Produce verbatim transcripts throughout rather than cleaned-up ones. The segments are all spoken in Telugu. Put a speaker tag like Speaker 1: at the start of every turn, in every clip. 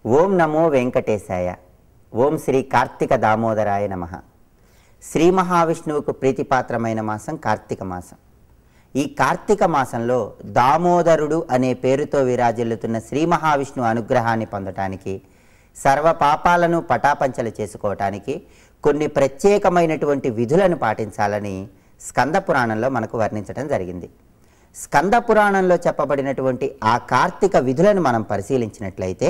Speaker 1: ఓం నమో వెంకటేశాయ. ఓం శ్రీ కార్తీక దామోదరాయ నమః. శ్రీ మహావిష్ణువుకు ప్రీతిపాత్రమైన మాసం కార్తీక మాసం. ఈ కార్తీక మాసంలో దామోదరుడు అనే పేరుతో విరాజిల్లుతున్న శ్రీ మహావిష్ణువు అనుగ్రహాన్ని పొందటానికి, సర్వ పాపాలను పటాపంచలు చేసుకోవటానికి కొన్ని ప్రత్యేకమైనటువంటి విధులను పాటించాలని స్కంద పురాణంలో మనకు వర్ణించడం జరిగింది. స్కంద పురాణంలో చెప్పబడినటువంటి ఆ కార్తీక విధులను మనం పరిశీలించినట్లయితే,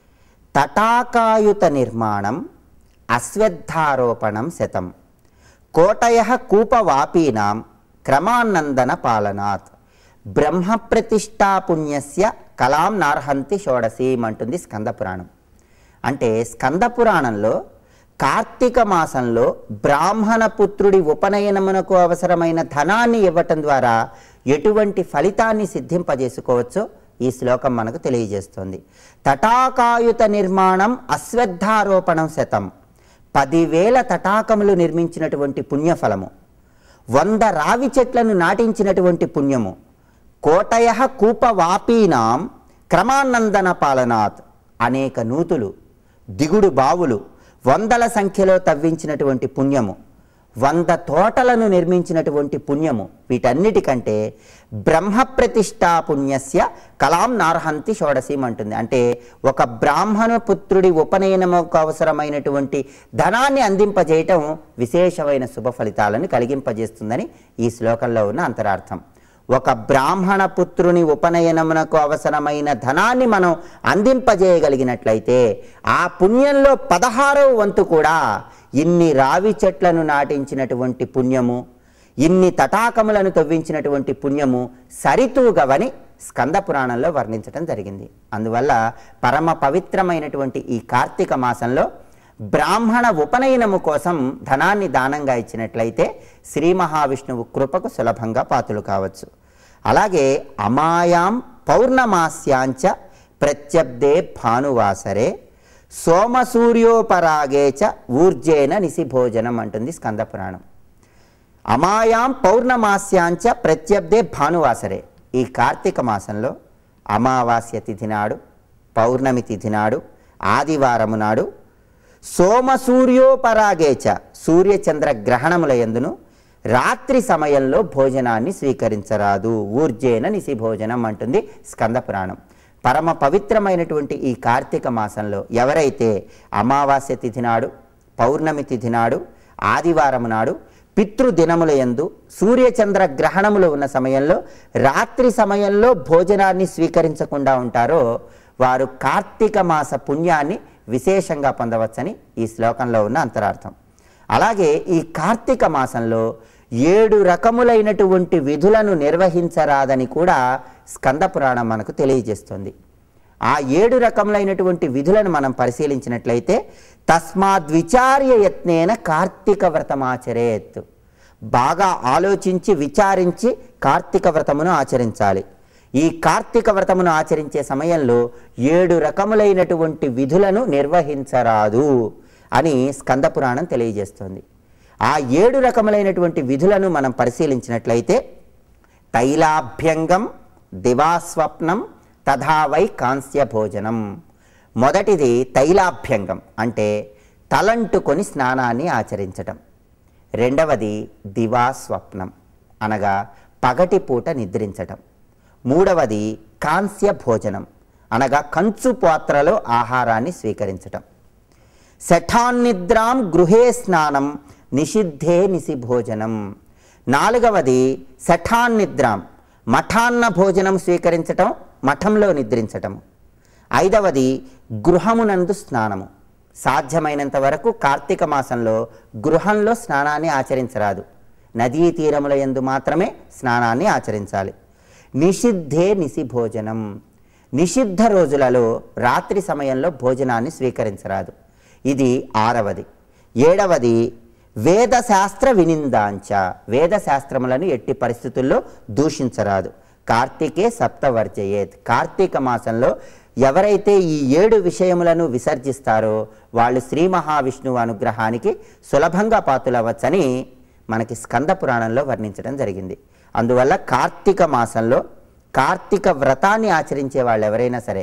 Speaker 1: తటాకాయుత నిర్మాణం, అశ్వత్థారోపణం శతం, కోటయ కూపవాపీనాం క్రమానందన పాలనాత్, బ్రహ్మప్రతిష్ఠా పుణ్యస్య కలాం నార్హంతి షోడశీం అంటుంది స్కంద పురాణం. అంటే స్కంద పురాణంలో కార్తీక మాసంలో బ్రాహ్మణ పుత్రుడి ఉపనయనమునకు అవసరమైన ధనాన్ని ఇవ్వటం ద్వారా ఎటువంటి ఫలితాన్ని సిద్ధింపజేసుకోవచ్చో ఈ శ్లోకం మనకు తెలియజేస్తుంది. తటాకాయుత నిర్మాణం అశ్వత్థారోపణం శతం, పదివేల తటాకములు నిర్మించినటువంటి పుణ్యఫలము, వంద రావి చెట్లను నాటించినటువంటి పుణ్యము, కోటయ కూపవాపీనాం క్రమానందన పాలనాత్, అనేక నూతులు దిగుడు బావులు వందల సంఖ్యలో తవ్వించినటువంటి పుణ్యము, వంద తోటలను నిర్మించినటువంటి పుణ్యము, వీటన్నిటికంటే బ్రహ్మప్రతిష్ఠా పుణ్యస్య కలాం నార్హంతి షోడశీం అంటుంది. అంటే ఒక బ్రాహ్మణ పుత్రుడి ఉపనయనముకు అవసరమైనటువంటి ధనాన్ని అందింపజేయటం విశేషమైన శుభ ఫలితాలను కలిగింపజేస్తుందని ఈ శ్లోకంలో ఉన్న అంతరార్థం. ఒక బ్రాహ్మణ పుత్రుని ఉపనయనమునకు అవసరమైన ధనాన్ని మనం అందింపజేయగలిగినట్లయితే ఆ పుణ్యంలో పదహారవ వంతు కూడా ఇన్ని రావి చెట్లను నాటించినటువంటి పుణ్యము, ఇన్ని తటాకములను తవ్వించినటువంటి పుణ్యము సరితూగవని స్కంద పురాణంలో వర్ణించడం జరిగింది. అందువల్ల పరమ పవిత్రమైనటువంటి ఈ కార్తీక మాసంలో బ్రాహ్మణ ఉపనయనము కోసం ధనాన్ని దానంగా ఇచ్చినట్లయితే శ్రీ మహావిష్ణువు కృపకు సులభంగా పాత్రులు కావచ్చు. అలాగే అమాయాం పౌర్ణమాస్యాంచ ప్రత్యబ్దే భానువాసరే సోమసూర్యోపరాగేచ ఊర్జేన నిశిభోజనం అంటుంది స్కంద పురాణం. అమాయాం పౌర్ణమాస్యాంచ ప్రత్యబ్దే భానువాసరే, ఈ కార్తీక మాసంలో అమావాస్య తిథి నాడు, పౌర్ణమి తిథి నాడు, ఆదివారము నాడు, సోమసూర్యోపరాగేచ సూర్యచంద్ర గ్రహణముల యందును రాత్రి సమయంలో భోజనాన్ని స్వీకరించరాదు, ఊర్జేన నిశిభోజనం అంటుంది స్కంద పురాణం. పరమ పవిత్రమైనటువంటి ఈ కార్తీక మాసంలో ఎవరైతే అమావాస్య తిథి నాడు, పౌర్ణమి తిథి నాడు, ఆదివారము నాడు, పితృదినముల యందు సూర్యచంద్ర గ్రహణములు ఉన్న సమయంలో రాత్రి సమయంలో భోజనాన్ని స్వీకరించకుండా ఉంటారో వారు కార్తీక మాస పుణ్యాన్ని విశేషంగా పొందవచ్చని ఈ శ్లోకంలో ఉన్న అంతరార్థం. అలాగే ఈ కార్తీక మాసంలో ఏడు రకములైనటువంటి విధులను నిర్వహించరాదని కూడా స్కంద పురాణం మనకు తెలియజేస్తుంది. ఆ ఏడు రకములైనటువంటి విధులను మనం పరిశీలించినట్లయితే, తస్మాద్విచార్య యత్నేన కార్తీక వ్రతమాచరేత్, బాగా ఆలోచించి విచారించి కార్తీక వ్రతమును ఆచరించాలి. ఈ కార్తీక వ్రతమును ఆచరించే సమయంలో ఏడు రకములైనటువంటి విధులను నిర్వహించరాదు అని స్కంద పురాణం తెలియజేస్తుంది. ఆ ఏడు రకములైనటువంటి విధులను మనం పరిశీలించినట్లయితే, తైలాభ్యంగం, దివాస్వప్నం, తథా వై కాంస్య భోజనం. మొదటిది తైలాభ్యంగం, అంటే తలంటుకొని స్నానాన్ని ఆచరించటం. రెండవది దివాస్వప్నం, అనగా పగటి పూట నిద్రించటం. మూడవది కాంస్య భోజనం, అనగా కంచు పాత్రలో ఆహారాన్ని స్వీకరించటం. శఠాన్నిద్రాం గృహే స్నానం నిషిద్ధే నిశిభోజనం. నాలుగవది శఠాన్నిద్రాం, మఠాన్న భోజనం స్వీకరించటం, మఠంలో నిద్రించటము. ఐదవది గృహమునందు స్నానము. సాధ్యమైనంత వరకు కార్తీక మాసంలో గృహంలో స్నానాన్ని ఆచరించరాదు, నదీ తీరముల యందు మాత్రమే స్నానాన్ని ఆచరించాలి. నిషిద్ధే నిశిభోజనం, నిషిద్ధ రోజులలో రాత్రి సమయంలో భోజనాన్ని స్వీకరించరాదు. ఇది ఆరవది. ఏడవది వేదశాస్త్ర వినిందాంచ, వేదశాస్త్రములను ఎట్టి పరిస్థితుల్లో దూషించరాదు. కార్తీకే సప్తవర్జయేత్, కార్తీక మాసంలో ఎవరైతే ఈ ఏడు విషయములను విసర్జిస్తారో వాళ్ళు శ్రీ మహావిష్ణువు అనుగ్రహానికి సులభంగా పాత్రులవ్వచ్చని మనకి స్కంద పురాణంలో వర్ణించడం జరిగింది. అందువల్ల కార్తీక మాసంలో కార్తీక వ్రతాన్ని ఆచరించే వాళ్ళు ఎవరైనా సరే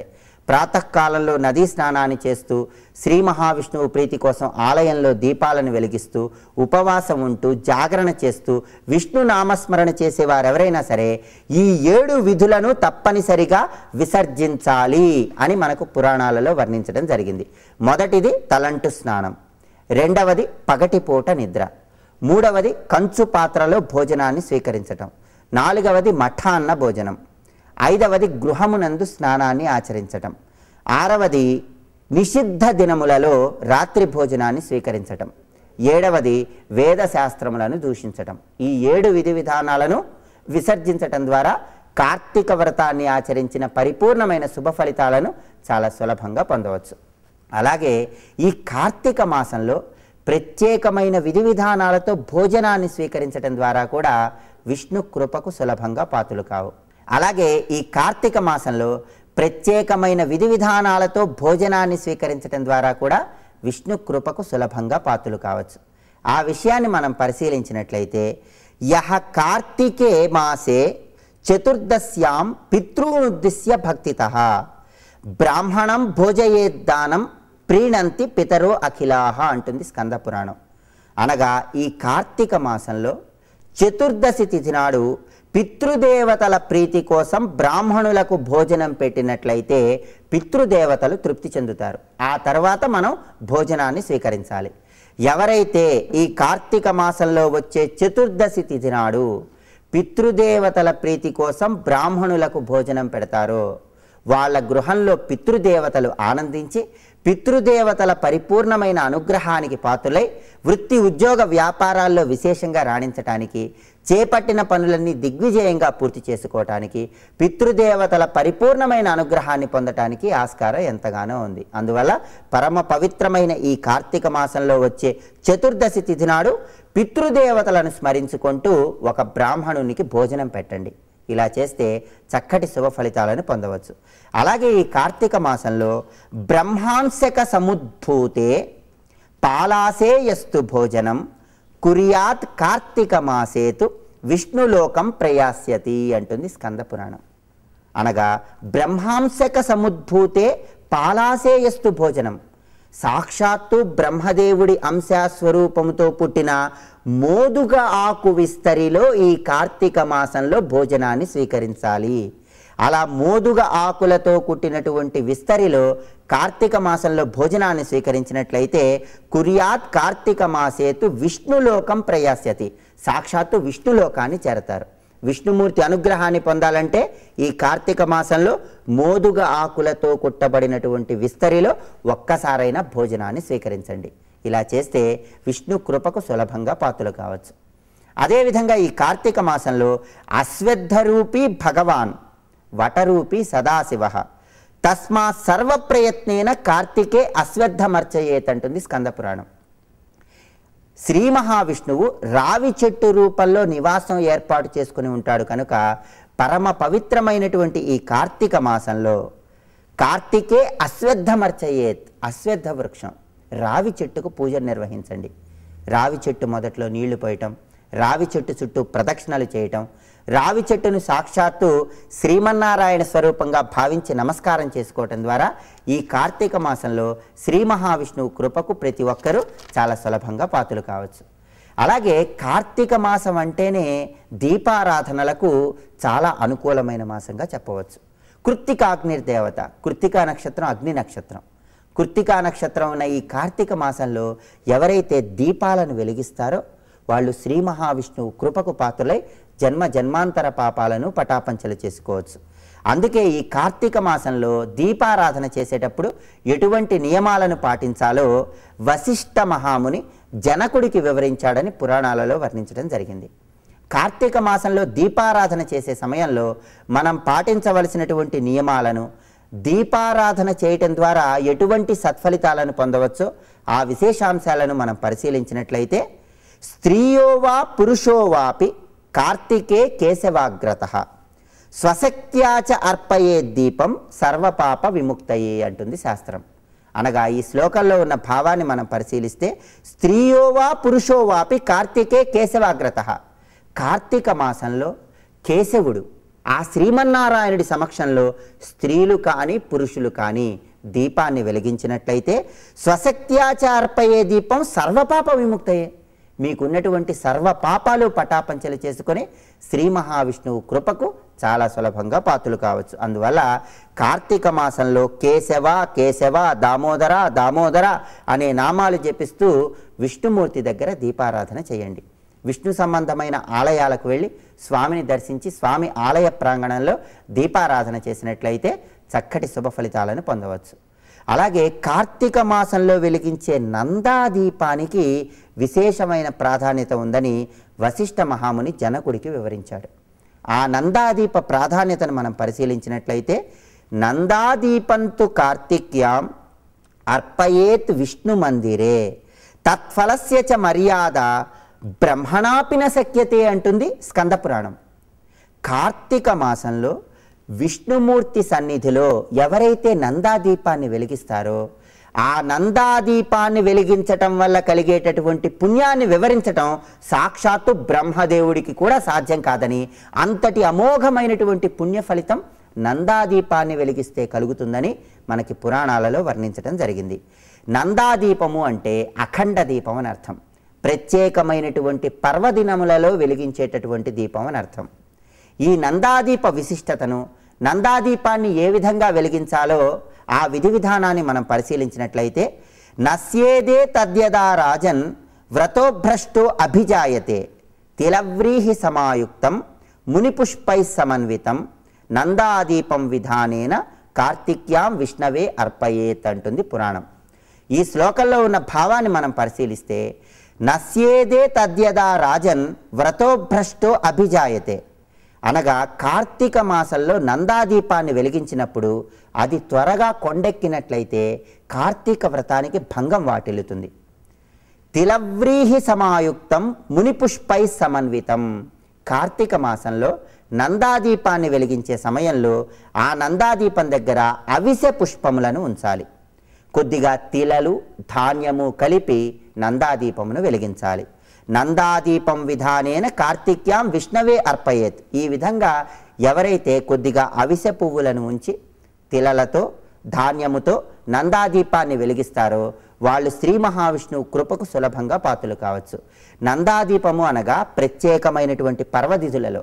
Speaker 1: ప్రాతకాలంలో నదీ స్నానాన్ని చేస్తూ శ్రీ మహావిష్ణువు ప్రీతి కోసం ఆలయంలో దీపాలను వెలిగిస్తూ ఉపవాసం ఉంటూ జాగరణ చేస్తూ విష్ణు నామస్మరణ చేసేవారు ఎవరైనా సరే ఈ ఏడు విధులను తప్పనిసరిగా విసర్జించాలి అని మనకు పురాణాలలో వర్ణించడం జరిగింది. మొదటిది తలంటు స్నానం, రెండవది పగటిపూట నిద్ర, మూడవది కంచు పాత్రలో భోజనాన్ని స్వీకరించటం, నాలుగవది మఠాన్న భోజనం, ఐదవది గృహమునందు స్నానాన్ని ఆచరించటం, ఆరవది నిషిద్ధ దినములలో రాత్రి భోజనాన్ని స్వీకరించటం, ఏడవది వేదశాస్త్రములను దూషించటం. ఈ ఏడు విధి విధానాలను విసర్జించటం ద్వారా కార్తీక వ్రతాన్ని ఆచరించిన పరిపూర్ణమైన శుభ ఫలితాలను చాలా సులభంగా పొందవచ్చు. అలాగే ఈ కార్తీక మాసంలో ప్రత్యేకమైన విధి విధానాలతో భోజనాన్ని స్వీకరించటం ద్వారా కూడా విష్ణు కృపకు సులభంగా పాత్రలు కావు. అలాగే ఈ కార్తీక మాసంలో ప్రత్యేకమైన విధి విధానాలతో భోజనాన్ని స్వీకరించడం ద్వారా కూడా విష్ణు కృపకు సులభంగా పాత్రలు కావచ్చు. ఆ విషయాన్ని మనం పరిశీలించినట్లయితే యహ కార్తీకే మాసే చతుర్దశ్యాం పితృనుద్దిశ్య భక్తితః బ్రాహ్మణం భోజయేద్దానం ప్రీణంతి పితరో అఖిలాహ అంటుంది స్కంద పురాణం. అనగా ఈ కార్తీక మాసంలో చతుర్దశి తిథి నాడు పితృదేవతల ప్రీతి కోసం బ్రాహ్మణులకు భోజనం పెట్టినట్లయితే పితృదేవతలు తృప్తి చెందుతారు. ఆ తర్వాత మనం భోజనాన్ని స్వీకరించాలి. ఎవరైతే ఈ కార్తీక మాసంలో వచ్చే చతుర్దశి తిథి నాడు పితృదేవతల ప్రీతి కోసం బ్రాహ్మణులకు భోజనం పెడతారో వాళ్ళ గృహంలో పితృదేవతలు ఆనందించి పితృదేవతల పరిపూర్ణమైన అనుగ్రహానికి పాత్రులై వృత్తి ఉద్యోగ వ్యాపారాల్లో విశేషంగా రాణించటానికి, చేపట్టిన పనులన్నీ దిగ్విజయంగా పూర్తి చేసుకోవటానికి, పితృదేవతల పరిపూర్ణమైన అనుగ్రహాన్ని పొందటానికి ఆస్కారం ఎంతగానో ఉంది. అందువల్ల పరమ పవిత్రమైన ఈ కార్తీక మాసంలో వచ్చే చతుర్దశి తిథి నాడు పితృదేవతలను స్మరించుకుంటూ ఒక బ్రాహ్మణునికి భోజనం పెట్టండి. ఇలా చేస్తే చక్కటి శుభ ఫలితాలను పొందవచ్చు. అలాగే ఈ కార్తీక మాసంలో బ్రహ్మాంశక సముద్భూతే పాలాసే యస్తు భోజనం కుర్యాత్ కార్తీక మాసేతు విష్ణులోకం ప్రయాస్యతి అంటుంది స్కంద పురాణం. అనగా బ్రహ్మాంశక సముద్భూతే పాలాసే యస్తు భోజనం, సాక్షాత్తు బ్రహ్మదేవుడి అంశస్వరూపంతో పుట్టిన మోదుగ ఆకు విస్తరిలో ఈ కార్తీక మాసంలో భోజనాన్ని స్వీకరించాలి. అలా మోదుగ ఆకులతో కుట్టినటువంటి విస్తరిలో కార్తీక మాసంలో భోజనాన్ని స్వీకరించినట్లయితే కుర్యాత్ కార్తీక మాసేతు విష్ణులోకం ప్రయాస్యతి, సాక్షాత్తు విష్ణులోకాన్ని చేరతారు. విష్ణుమూర్తి అనుగ్రహాన్ని పొందాలంటే ఈ కార్తీక మాసంలో మోదుగ ఆకులతో కుట్టబడినటువంటి విస్తరిలో ఒక్కసారైనా భోజనాన్ని స్వీకరించండి. ఇలా చేస్తే విష్ణు కృపకు సులభంగా పాత్రలు కావచ్చు. అదేవిధంగా ఈ కార్తీక మాసంలో అశ్వత్థరూపీ భగవాన్ వటరూపీ సదాశివ తస్మా సర్వ ప్రయత్నేన కార్తీకే అశ్వత్థమర్చయేత్ అంటుంది స్కంద పురాణం. శ్రీ మహావిష్ణువు రావి చెట్టు రూపంలో నివాసం ఏర్పాటు చేసుకుని ఉంటాడు కనుక పరమ పవిత్రమైనటువంటి ఈ కార్తీక మాసంలో కార్తీకే అశ్వత్థమర్చయేత్, అశ్వత్థ వృక్షం రావి చెట్టుకు పూజ నిర్వహించండి. రావి చెట్టు మొదట్లో నీళ్లు పోయటం, రావి చెట్టు చుట్టూ ప్రదక్షిణలు చేయటం, రావి చెట్టును సాక్షాత్తు శ్రీమన్నారాయణ స్వరూపంగా భావించి నమస్కారం చేసుకోవటం ద్వారా ఈ కార్తీక మాసంలో శ్రీ మహావిష్ణువు కృపకు ప్రతి ఒక్కరూ చాలా సులభంగా పాత్రలు కావచ్చు. అలాగే కార్తీక మాసం అంటేనే దీపారాధనలకు చాలా అనుకూలమైన మాసంగా చెప్పవచ్చు. కృత్తికాగ్నిర్దేవత, కృత్తికా నక్షత్రం అగ్ని నక్షత్రం. కృత్తికా నక్షత్రం ఉన్న ఈ కార్తీక మాసంలో ఎవరైతే దీపాలను వెలిగిస్తారో వాళ్ళు శ్రీ మహావిష్ణువు కృపకు పాత్రులై జన్మ జన్మాంతర పాపాలను పటాపంచలు చేసుకోవచ్చు. అందుకే ఈ కార్తీక మాసంలో దీపారాధన చేసేటప్పుడు ఎటువంటి నియమాలను పాటించాలో వశిష్ఠ మహాముని జనకుడికి వివరించాడని పురాణాలలో వర్ణించడం జరిగింది. కార్తీక మాసంలో దీపారాధన చేసే సమయంలో మనం పాటించవలసినటువంటి నియమాలను, దీపారాధన చేయటం ద్వారా ఎటువంటి సత్ఫలితాలను పొందవచ్చో ఆ విశేషాంశాలను మనం పరిశీలించినట్లయితే స్త్రీయో వా పురుషో వాపి కార్తీకే కేశవాగ్రతః స్వశక్త్యాచ అర్పయే దీపం సర్వపాప విముక్తయే అంటుంది శాస్త్రం. అనగా ఈ శ్లోకంలో ఉన్న భావాన్ని మనం పరిశీలిస్తే స్త్రీయో వా పురుషో వాపి కార్తీకే కేశవాగ్రతః, కార్తీక మాసంలో కేశవుడు ఆ శ్రీమన్నారాయణుడి సమక్షంలో స్త్రీలు కానీ పురుషులు కానీ దీపాన్ని వెలిగించినట్లయితే స్వశక్త్యాచార్పయే దీపం సర్వపాప విముక్తయే. మీకున్నటువంటి సర్వ పాపాలు పటాపంచలు చేసుకొని శ్రీ మహావిష్ణువు కృపకు చాలా సులభంగా పాత్రలు కావచ్చు. అందువల్ల కార్తీక మాసంలో కేశవ కేశవ దామోదర దామోదర అనే నామాలు జపిస్తూ విష్ణుమూర్తి దగ్గర దీపారాధన చేయండి. విష్ణు సంబంధమైన ఆలయాలకు వెళ్ళి స్వామిని దర్శించి స్వామి ఆలయ ప్రాంగణంలో దీపారాధన చేసినట్లయితే చక్కటి శుభ ఫలితాలను పొందవచ్చు. అలాగే కార్తీక మాసంలో వెలిగించే నందాదీపానికి విశేషమైన ప్రాధాన్యత ఉందని వశిష్ఠ మహాముని జనకుడికి వివరించాడు. ఆ నందాదీప ప్రాధాన్యతను మనం పరిశీలించినట్లయితే నందాదీపంతు కార్తిక్యాం అర్పయేత్ విష్ణు మందిరే తత్ఫలస్య చ మర్యాద బ్రహ్మణాపిన శక్యతే అంటుంది స్కంద పురాణం. కార్తీక మాసంలో విష్ణుమూర్తి సన్నిధిలో ఎవరైతే నందాదీపాన్ని వెలిగిస్తారో ఆ నందాదీపాన్ని వెలిగించటం వల్ల కలిగేటటువంటి పుణ్యాన్ని వివరించటం సాక్షాత్తు బ్రహ్మదేవుడికి కూడా సాధ్యం కాదని, అంతటి అమోఘమైనటువంటి పుణ్య ఫలితం నందాదీపాన్ని వెలిగిస్తే కలుగుతుందని మనకి పురాణాలలో వర్ణించటం జరిగింది. నందాదీపము అంటే అఖండ దీపం అని అర్థం. ప్రత్యేకమైనటువంటి పర్వదినములలో వెలిగించేటటువంటి దీపం అని అర్థం. ఈ నందాదీప విశిష్టతను, నందాదీపాన్ని ఏ విధంగా వెలిగించాలో ఆ విధి విధానాన్ని మనం పరిశీలించినట్లయితే నస్యేదే తద్యదా రాజన్ వ్రతోభ్రష్టో అభిజాయతే తిలవ్రీహి సమాయుక్తం మునిపుష్పై సమన్వితం నందాదీపం విధానేన కార్తిక్యాం విష్ణవే అర్పయేత్ అంటుంది పురాణం. ఈ శ్లోకంలో ఉన్న భావాన్ని మనం పరిశీలిస్తే నస్యేదే తద్యదా రాజన్ వ్రతోభ్రష్టో అభిజాయతే అనగా కార్తీక మాసంలో నందాదీపాన్ని వెలిగించినప్పుడు అది త్వరగా కొండెక్కినట్లయితే కార్తీక వ్రతానికి భంగం వాటిల్లుతుంది. తిలవ్రీహి సమాయుక్తం మునిపుష్పై సమన్వితం. కార్తీక మాసంలో నందాదీపాన్ని వెలిగించే సమయంలో ఆ నందాదీపం దగ్గర అవిసె పుష్పములను ఉంచాలి. కొద్దిగా తిలలు ధాన్యము కలిపి నందాదీపమును వెలిగించాలి. నందాదీపం విధానేన కార్తిక్యాం విష్ణవే అర్పయేత్. ఈ విధంగా ఎవరైతే కొద్దిగా అవిసె పువ్వులను ఉంచి తిలలతో ధాన్యముతో నందాదీపాన్ని వెలిగిస్తారో వాళ్ళు శ్రీ మహావిష్ణువు కృపకు సులభంగా పాత్రలు కావచ్చు. నందాదీపము అనగా ప్రత్యేకమైనటువంటి పర్వదిధులలో,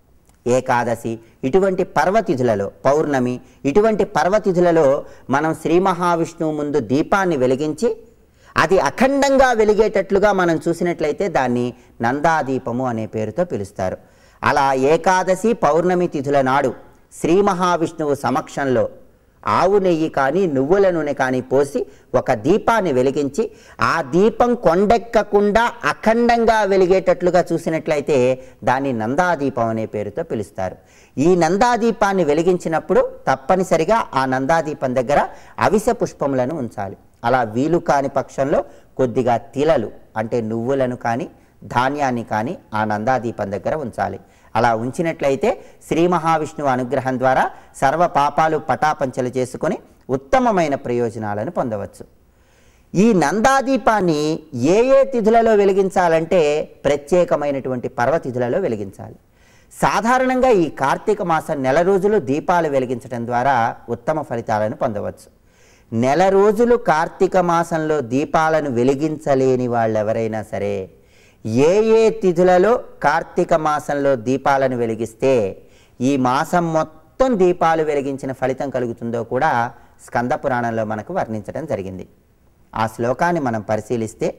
Speaker 1: ఏకాదశి ఇటువంటి పర్వతిథులలో, పౌర్ణమి ఇటువంటి పర్వతిథులలో మనం శ్రీ మహావిష్ణువు ముందు దీపాన్ని వెలిగించి అది అఖండంగా వెలిగేటట్లుగా మనం చూసినట్లయితే దాన్ని నందాదీపము అనే పేరుతో పిలుస్తారు. అలా ఏకాదశి పౌర్ణమి తిథుల నాడు శ్రీ మహావిష్ణువు సమక్షంలో ఆవు నెయ్యి కానీ నువ్వుల నూనె కానీ పోసి ఒక దీపాన్ని వెలిగించి ఆ దీపం కొండెక్కకుండా అఖండంగా వెలిగేటట్లుగా చూసినట్లయితే దాన్ని నందాదీపం అనే పేరుతో పిలుస్తారు. ఈ నందాదీపాన్ని వెలిగించినప్పుడు తప్పనిసరిగా ఆ నందాదీపం దగ్గర అవిసె పుష్పములను ఉంచాలి. అలా వీలు కాని పక్షంలో కొద్దిగా తిలలు అంటే నువ్వులను కానీ ధాన్యాన్ని కానీ ఆ నందాదీపం దగ్గర ఉంచాలి. అలా ఉంచినట్లయితే శ్రీ మహావిష్ణువు అనుగ్రహం ద్వారా సర్వ పాపాలు పటాపంచలు చేసుకొని ఉత్తమమైన ప్రయోజనాలను పొందవచ్చు. ఈ నందాదీపాన్ని ఏ ఏ తిథులలో వెలిగించాలంటే ప్రత్యేకమైనటువంటి పర్వతిథులలో వెలిగించాలి. సాధారణంగా ఈ కార్తీక మాసం నెల రోజులు దీపాలు వెలిగించడం ద్వారా ఉత్తమ ఫలితాలను పొందవచ్చు. నెల రోజులు కార్తీక మాసంలో దీపాలను వెలిగించలేని వాళ్ళు ఎవరైనా సరే ఏ ఏ తిథులలో కార్తీక మాసంలో దీపాలను వెలిగిస్తే ఈ మాసం మొత్తం దీపాలు వెలిగించిన ఫలితం కలుగుతుందో కూడా స్కంద పురాణంలో మనకు వర్ణించడం జరిగింది. ఆ శ్లోకాన్ని మనం పరిశీలిస్తే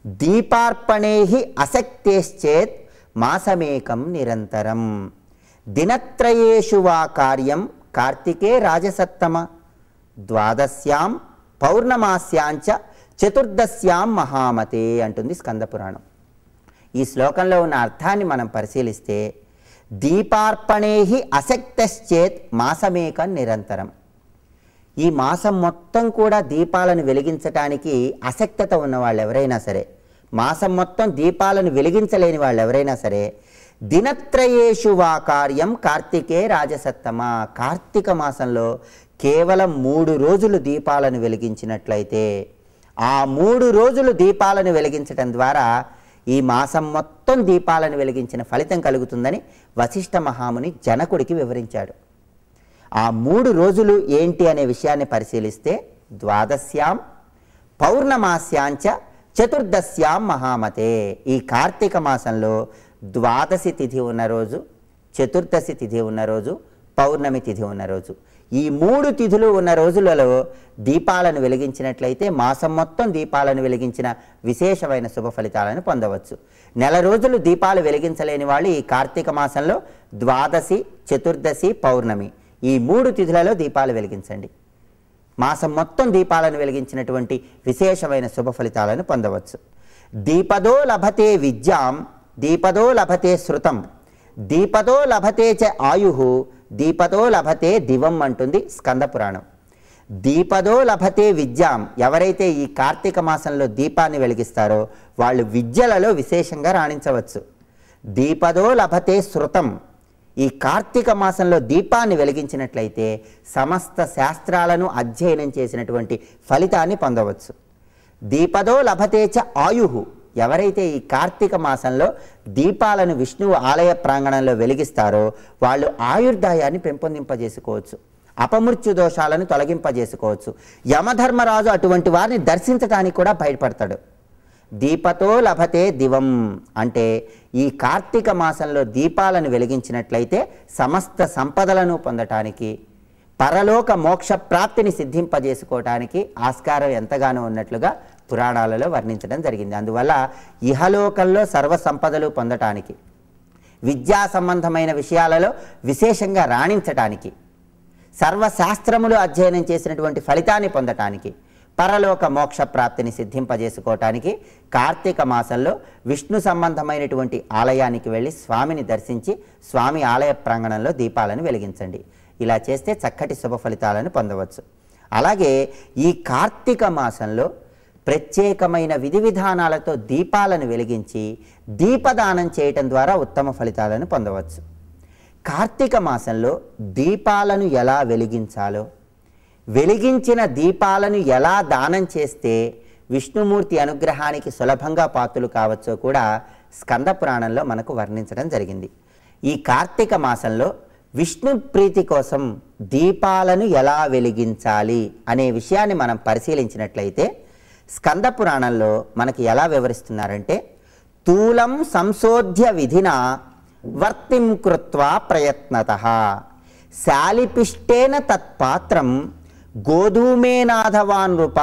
Speaker 1: దీపార్పణేహి అసక్తేశ్చేత్ మాసమేకం నిరంతరం దినత్రయేషు వా కార్యం కార్తికే రాజసత్తమ ద్వాదశ్యాం పౌర్ణమాస్యాంచ చతుర్దశ్యాం మహామతే అంటుంది స్కంద పురాణం. ఈ శ్లోకంలో ఉన్న అర్థాన్ని మనం పరిశీలిస్తే దీపార్పణేహి అసక్తశ్చేత్ మాసమేకం నిరంతరం. ఈ మాసం మొత్తం కూడా దీపాలను వెలిగించటానికి అసక్తత ఉన్న వాళ్ళు ఎవరైనా సరే, మాసం మొత్తం దీపాలను వెలిగించలేని వాళ్ళు ఎవరైనా సరే దినత్రయేషు వా కార్యం కార్తికే రాజసత్తమ. కార్తీక మాసంలో కేవలం మూడు రోజులు దీపాలను వెలిగించినట్లయితే ఆ మూడు రోజులు దీపాలను వెలిగించడం ద్వారా ఈ మాసం మొత్తం దీపాలను వెలిగించిన ఫలితం కలుగుతుందని వశిష్ఠ మహాముని జనకుడికి వివరించాడు. ఆ మూడు రోజులు ఏంటి అనే విషయాన్ని పరిశీలిస్తే ద్వాదశ్యాం పౌర్ణమాస్యాంచ చతుర్దశ్యాం మహామతే. ఈ కార్తీక మాసంలో ద్వాదశి తిథి ఉన్న రోజు, చతుర్దశి తిథి ఉన్న రోజు, పౌర్ణమి తిథి ఉన్న రోజు, ఈ మూడు తిథులు ఉన్న రోజులలో దీపాలను వెలిగించినట్లయితే మాసం మొత్తం దీపాలను వెలిగించిన విశేషమైన శుభ ఫలితాలను పొందవచ్చు. నెల రోజులు దీపాలు వెలిగించలేని వాళ్ళు ఈ కార్తీక మాసంలో ద్వాదశి, చతుర్దశి, పౌర్ణమి ఈ మూడు తిథులలో దీపాలు వెలిగించండి. మాసం మొత్తం దీపాలను వెలిగించినటువంటి విశేషమైన శుభ ఫలితాలను పొందవచ్చు. దీపదో లభతే విద్యాం దీపదో లభతే శృతం దీపదో లభతే చ ఆయు దీపదో లభతే దివం అంటుంది స్కంద పురాణం. దీపదో లభతే విద్యాం, ఎవరైతే ఈ కార్తీక మాసంలో దీపాన్ని వెలిగిస్తారో వాళ్ళు విద్యలలో విశేషంగా రాణించవచ్చు. దీపదో లభతే శృతం, ఈ కార్తీక మాసంలో దీపాన్ని వెలిగించినట్లయితే సమస్త శాస్త్రాలను అధ్యయనం చేసినటువంటి ఫలితాన్ని పొందవచ్చు. దీపదో లభతే చ ఆయు, ఎవరైతే ఈ కార్తీక మాసంలో దీపాలను విష్ణువు ఆలయ ప్రాంగణంలో వెలిగిస్తారో వాళ్ళు ఆయుర్దాయాన్ని పెంపొందింపజేసుకోవచ్చు, అపమృత్యు దోషాలను తొలగింపజేసుకోవచ్చు. యమధర్మరాజు అటువంటి వారిని దర్శించడానికి కూడా బయటపడతాడు. దీపతో లభతే దివం అంటే ఈ కార్తీక మాసంలో దీపాలను వెలిగించినట్లయితే సమస్త సంపదలను పొందటానికి, పరలోక మోక్ష ప్రాప్తిని సిద్ధింపజేసుకోవటానికి ఆస్కారం ఎంతగానో ఉన్నట్లుగా పురాణాలలో వర్ణించడం జరిగింది. అందువల్ల ఇహలోకంలో సర్వ సంపదలు పొందటానికి, విద్యా సంబంధమైన విషయాలలో విశేషంగా రాణించటానికి, సర్వశాస్త్రములు అధ్యయనం చేసినటువంటి ఫలితాన్ని పొందటానికి, పరలోక మోక్ష ప్రాప్తిని సిద్ధింపజేసుకోవటానికి కార్తీక మాసంలో విష్ణు సంబంధమైనటువంటి ఆలయానికి వెళ్ళి స్వామిని దర్శించి స్వామి ఆలయ ప్రాంగణంలో దీపాలను వెలిగించండి. ఇలా చేస్తే చక్కటి శుభ ఫలితాలను పొందవచ్చు. అలాగే ఈ కార్తీక మాసంలో ప్రత్యేకమైన విధి విధానాలతో దీపాలను వెలిగించి దీపదానం చేయటం ద్వారా ఉత్తమ ఫలితాలను పొందవచ్చు. కార్తీక మాసంలో దీపాలను ఎలా వెలిగించాలో, వెలిగించిన దీపాలను ఎలా దానం చేస్తే విష్ణుమూర్తి అనుగ్రహానికి సులభంగా పాత్రలు కావచ్చో కూడా స్కంద పురాణంలో మనకు వర్ణించడం జరిగింది. ఈ కార్తీక మాసంలో విష్ణు ప్రీతి కోసం దీపాలను ఎలా వెలిగించాలి అనే విషయాన్ని మనం పరిశీలించినట్లయితే స్కంద పురాణంలో మనకి ఎలా వివరిస్తున్నారంటే, తూలం సంశోధ్య విధిన వర్తిం కృత్వా ప్రయత్నతః శాలిపిష్టేన తత్పాత్రం గోధూమేనాథవాన్ నృప.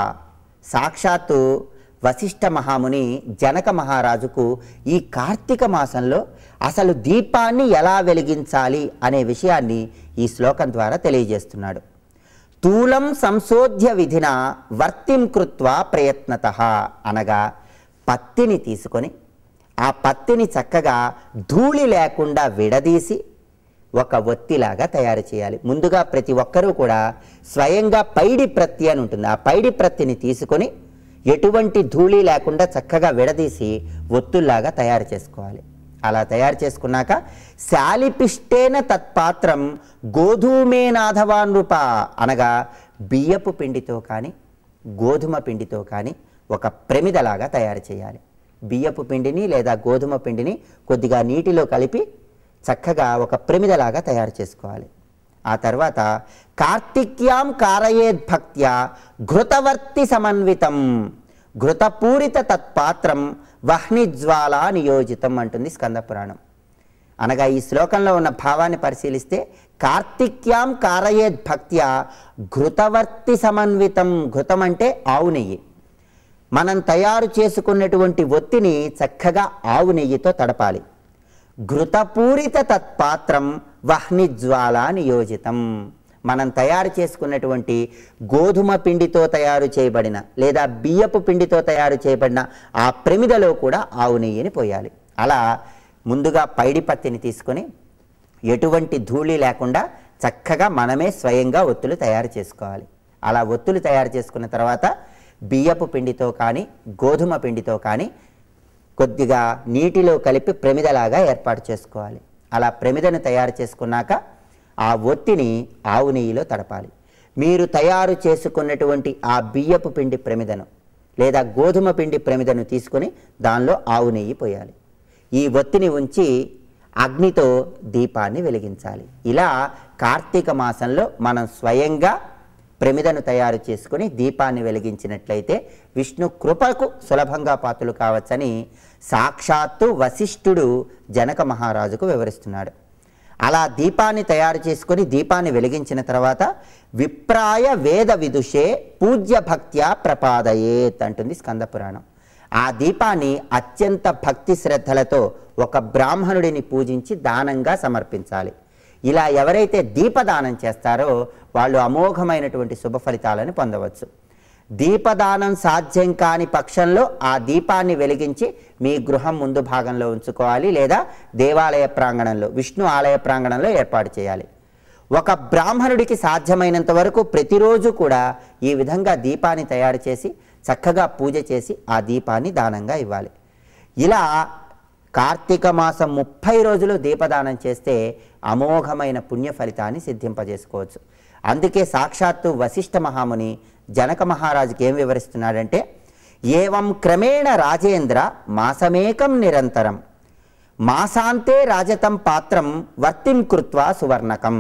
Speaker 1: సాక్షాత్తు వశిష్ఠ మహాముని జనక మహారాజుకు ఈ కార్తీక మాసంలో అసలు దీపాన్ని ఎలా వెలిగించాలి అనే విషయాన్ని ఈ శ్లోకం ద్వారా తెలియజేస్తున్నాడు. తూలం సంశోధ్య విధిన వర్తిం కృత్వా ప్రయత్నతః అనగా పత్తిని తీసుకొని ఆ పత్తిని చక్కగా ధూళి లేకుండా విడదీసి ఒక ఒత్తిలాగా తయారు చేయాలి. ముందుగా ప్రతి ఒక్కరూ కూడా స్వయంగా పైడి ప్రత్తి అని ఉంటుంది, ఆ పైడి ప్రత్తిని తీసుకొని ఎటువంటి ధూళి లేకుండా చక్కగా విడదీసి ఒత్తుల్లాగా తయారు చేసుకోవాలి. అలా తయారు చేసుకున్నాక శాలిపిష్టేన తత్పాత్రం గోధూమేనాథవాన్ నృప అనగా బియ్యపు పిండితో కానీ గోధుమ పిండితో కానీ ఒక ప్రమిదలాగా తయారు చేయాలి. బియ్యపు పిండిని లేదా గోధుమ పిండిని కొద్దిగా నీటిలో కలిపి చక్కగా ఒక ప్రమిదలాగా తయారు చేసుకోవాలి. ఆ తర్వాత కార్తిక్యాం కారయేద్భక్త్యా ఘృతవర్తి సమన్వితం ఘృతపూరిత తత్పాత్రం వహ్నిజ్వాలా నియోజితం అంటుంది స్కంద పురాణం. అనగా ఈ శ్లోకంలో ఉన్న భావాన్ని పరిశీలిస్తే కార్తిక్యాం కారయేద్భక్త్యా ఘృతవర్తి సమన్వితం, ఘృతం అంటే ఆవు నెయ్యి, మనం తయారు చేసుకున్నటువంటి ఒత్తిని చక్కగా ఆవు నెయ్యితో తడపాలి. ఘృతపూరిత తత్పాత్రం వహ్నిజ్వాలా నియోజితం, మనం తయారు చేసుకున్నటువంటి గోధుమ పిండితో తయారు చేయబడిన లేదా బియ్యపు పిండితో తయారు చేయబడిన ఆ ప్రమిదలో కూడా ఆవు నెయ్యిని పోయాలి. అలా ముందుగా పైడి పత్తిని తీసుకొని ఎటువంటి ధూళి లేకుండా చక్కగా మనమే స్వయంగా ఒత్తులు తయారు చేసుకోవాలి. అలా ఒత్తులు తయారు చేసుకున్న తర్వాత బియ్యపు పిండితో కానీ గోధుమ పిండితో కానీ కొద్దిగా నీటిలో కలిపి ప్రమిదలాగా ఏర్పాటు చేసుకోవాలి. అలా ప్రమిదను తయారు చేసుకున్నాక ఆ ఒత్తిని ఆవు నెయ్యిలో తడపాలి. మీరు తయారు చేసుకున్నటువంటి ఆ బియ్యపు పిండి ప్రమిదను లేదా గోధుమ పిండి ప్రమిదను తీసుకొని దానిలో ఆవు నెయ్యి పోయాలి. ఈ ఒత్తిని ఉంచి అగ్నితో దీపాన్ని వెలిగించాలి. ఇలా కార్తీక మాసంలో మనం స్వయంగా ప్రమిదను తయారు చేసుకొని దీపాన్ని వెలిగించినట్లయితే విష్ణు కృపకు సులభంగా పాత్రలు కావచ్చని సాక్షాత్తు వశిష్ఠుడు జనక మహారాజుకు వివరిస్తున్నాడు. అలా దీపాన్ని తయారు చేసుకొని దీపాన్ని వెలిగించిన తర్వాత విప్రాయ వేద విదుషే పూజ్య భక్త్యా ప్రపాదయేత్ అంటుంది స్కంద పురాణం. ఆ దీపాన్ని అత్యంత భక్తి శ్రద్ధలతో ఒక బ్రాహ్మణుడిని పూజించి దానంగా సమర్పించాలి. ఇలా ఎవరైతే దీపదానం చేస్తారో వాళ్ళు అమోఘమైనటువంటి శుభ ఫలితాలను పొందవచ్చు. దీపదానం సాధ్యం కాని పక్షంలో ఆ దీపాన్ని వెలిగించి మీ గృహం ముందు భాగంలో ఉంచుకోవాలి, లేదా దేవాలయ ప్రాంగణంలో విష్ణు ఆలయ ప్రాంగణంలో ఏర్పాటు చేయాలి. ఒక బ్రాహ్మణుడికి సాధ్యమైనంత వరకు ప్రతిరోజు కూడా ఈ విధంగా దీపాన్ని తయారు చేసి చక్కగా పూజ చేసి ఆ దీపాన్ని దానంగా ఇవ్వాలి. ఇలా కార్తీక మాసం ముప్పై రోజులు దీపదానం చేస్తే అమోఘమైన పుణ్య ఫలితాన్ని సిద్ధింపజేసుకోవచ్చు. అందుకే సాక్షాత్తు వశిష్ఠ మహాముని జనక మహారాజుకి ఏం వివరిస్తున్నాడంటే, ఏవం క్రమేణ రాజేంద్ర మాసమేకం నిరంతరం మాసాంతే రాజతం పాత్రం వర్తిం కృత్వా సువర్ణకం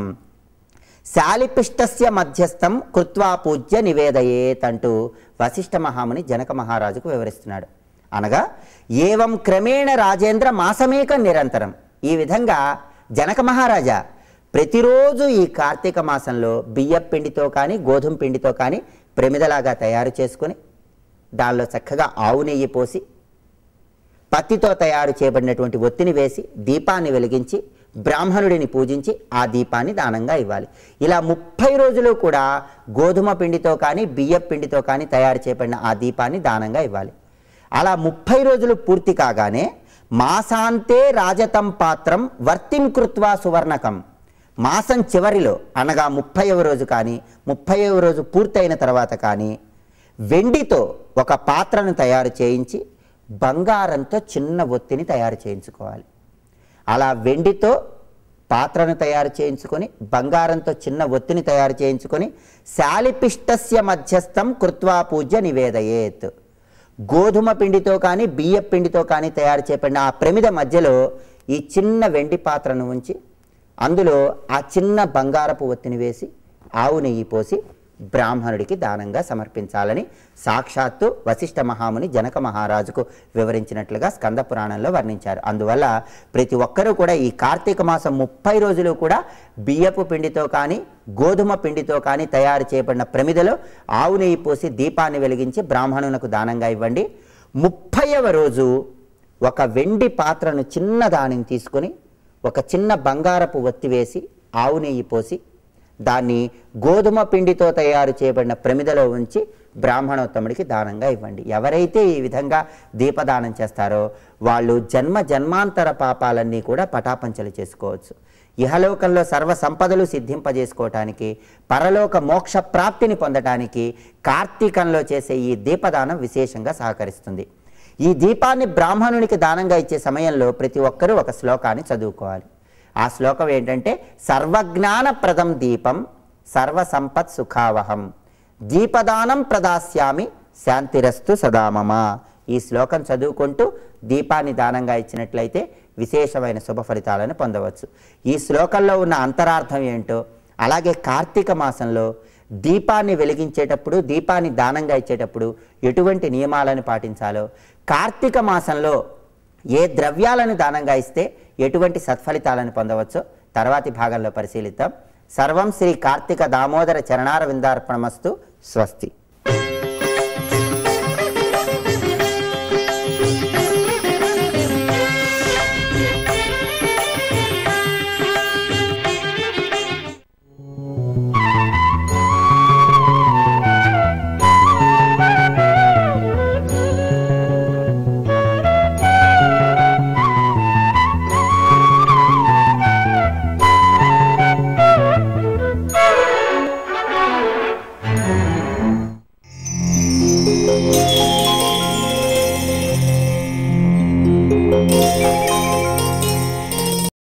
Speaker 1: శాలిపిష్టస్య మధ్యస్థం కృత్వా పూజ్య నివేదయేత్ అంటూ వశిష్ఠ మహాముని జనక మహారాజుకు వివరిస్తున్నాడు. అనగా ఏవం క్రమేణ రాజేంద్ర మాసమేకం నిరంతరం, ఈ విధంగా జనక మహారాజా ప్రతిరోజు ఈ కార్తీక మాసంలో బియ్యం పిండితో కానీ గోధుమ పిండితో కానీ ప్రమిదలాగా తయారు చేసుకొని దానిలో చక్కగా ఆవు నెయ్యి పోసి పత్తితో తయారు చేయబడినటువంటి ఒత్తిని వేసి దీపాన్ని వెలిగించి బ్రాహ్మణుడిని పూజించి ఆ దీపాన్ని దానంగా ఇవ్వాలి. ఇలా ముప్పై రోజులు కూడా గోధుమ పిండితో కానీ బియ్యం పిండితో కానీ తయారు చేయబడిన ఆ దీపాన్ని దానంగా ఇవ్వాలి. అలా ముప్పై రోజులు పూర్తి కాగానే మాసాంతే రాజతం పాత్రం వర్తిం కృత్వా సువర్ణకం, మాసం చివరిలో అనగా ముప్పైవ రోజు కానీ ముప్పైవ రోజు పూర్తయిన తర్వాత కానీ వెండితో ఒక పాత్రను తయారు చేయించి బంగారంతో చిన్న ఒత్తిని తయారు చేయించుకోవాలి. అలా వెండితో పాత్రను తయారు చేయించుకొని బంగారంతో చిన్న ఒత్తిని తయారు చేయించుకొని శాలిపిష్టస్య మధ్యస్థం కృత్వా పూజ్య నివేదయేత్, గోధుమ పిండితో కానీ బియ్య పిండితో కానీ తయారు చేయబడిన ఆ ప్రమిద మధ్యలో ఈ చిన్న వెండి పాత్రను ఉంచి అందులో ఆ చిన్న బంగారపు ఒత్తిని వేసి ఆవు నెయ్యి పోసి బ్రాహ్మణుడికి దానంగా సమర్పించాలని సాక్షాత్తు వశిష్ఠ మహాముని జనక మహారాజుకు వివరించినట్లుగా స్కంద పురాణంలో వర్ణించారు. అందువల్ల ప్రతి ఒక్కరూ కూడా ఈ కార్తీక మాసం ముప్పై రోజులు కూడా బియ్యపు పిండితో కానీ గోధుమ పిండితో కానీ తయారు చేయబడిన ప్రమిదలో ఆవు నెయ్యి పోసి దీపాన్ని వెలిగించి బ్రాహ్మణులకు దానంగా ఇవ్వండి. ముప్పైవ రోజు ఒక వెండి పాత్రను చిన్న దానిని తీసుకొని ఒక చిన్న బంగారపు ఒత్తి వేసి ఆవు నెయ్యి పోసి దాన్ని గోధుమ పిండితో తయారు చేయబడిన ప్రమిదలో ఉంచి బ్రాహ్మణోత్తముడికి దానంగా ఇవ్వండి. ఎవరైతే ఈ విధంగా దీపదానం చేస్తారో వాళ్ళు జన్మ జన్మాంతర పాపాలన్నీ కూడా పటాపంచలు చేసుకోవచ్చు. ఇహలోకంలో సర్వ సంపదలు సిద్ధింపజేసుకోవటానికి పరలోక మోక్ష ప్రాప్తిని పొందటానికి కార్తీకంలో చేసే ఈ దీపదానం విశేషంగా సహకరిస్తుంది. ఈ దీపాన్ని బ్రాహ్మణునికి దానంగా ఇచ్చే సమయంలో ప్రతి ఒక్కరూ ఒక శ్లోకాన్ని చదువుకోవాలి. ఆ శ్లోకం ఏంటంటే, సర్వజ్ఞానప్రదం దీపం సర్వసంపత్ సుఖావహం దీపదానం ప్రదాస్యామి శాంతిరస్తు సదామమ. ఈ శ్లోకం చదువుకుంటూ దీపాన్ని దానంగా ఇచ్చినట్లయితే విశేషమైన శుభ ఫలితాలను పొందవచ్చు. ఈ శ్లోకంలో ఉన్న అంతరార్థం ఏంటో, అలాగే కార్తీక మాసంలో దీపాన్ని వెలిగించేటప్పుడు దీపాన్ని దానంగా ఇచ్చేటప్పుడు ఎటువంటి నియమాలను పాటించాలో, కార్తీక మాసంలో ఏ ద్రవ్యాలను దానంగా ఇస్తే ఎటువంటి సత్ఫలితాలను పొందవచ్చో తర్వాతి భాగంలో పరిశీలిద్దాం. సర్వం శ్రీ కార్తీక దామోదర చరణార విందార్పణమస్తు. స్వస్తి.